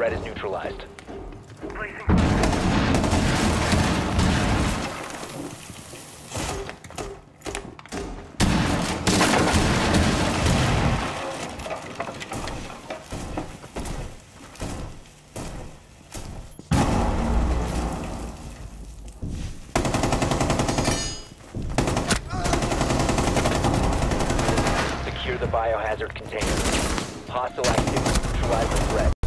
threat is neutralized. Secure the biohazard container. Hostile activity neutralize the threat.